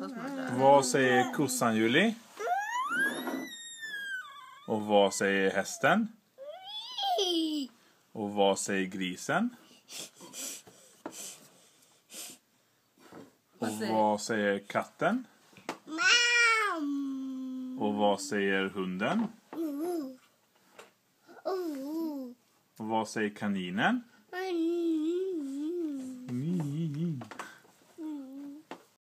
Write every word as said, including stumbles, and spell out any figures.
Vad säger kossan, Julie? Och vad säger hästen? Och vad säger grisen? Och vad säger katten? Och vad säger hunden? Och vad säger kaninen?